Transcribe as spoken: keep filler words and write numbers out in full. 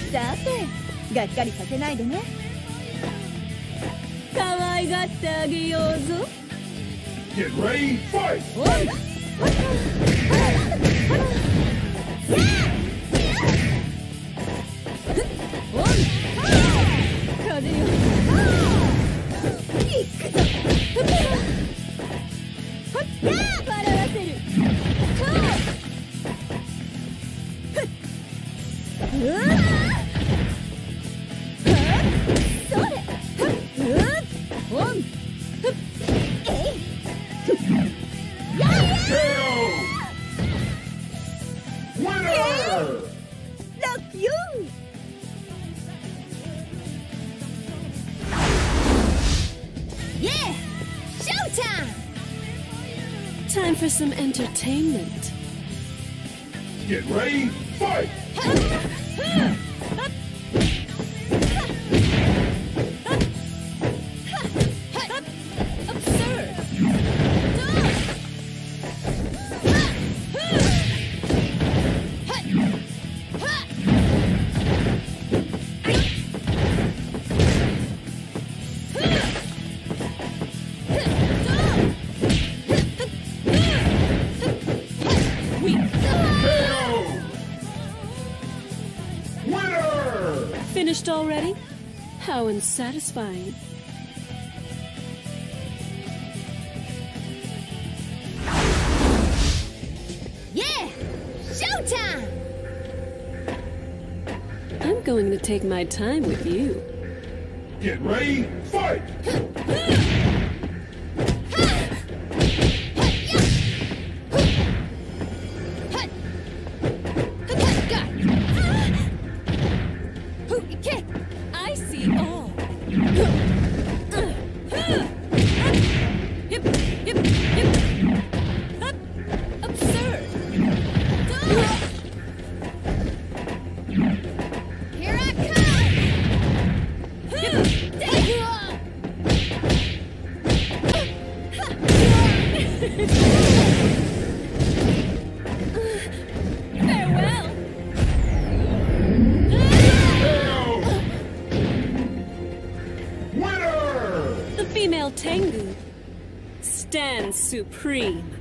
さて、がっかりさせないでね。可愛がってあげようぞ。 Get ready, fight! Time for some entertainment. Get ready, fight! Finished already? How unsatisfying. Yeah! Showtime! I'm going to take my time with you. Get ready, fight! I see all. Absurd. Here I come! Farewell. Winner! The female Tengu stands supreme.